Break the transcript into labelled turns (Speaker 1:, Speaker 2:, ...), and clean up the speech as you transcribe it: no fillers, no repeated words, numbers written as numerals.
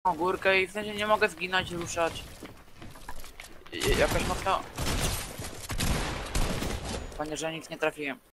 Speaker 1: górkę i w sensie nie mogę zginąć i ruszać. Jakoś mocno... Panie, że nic nie trafiłem.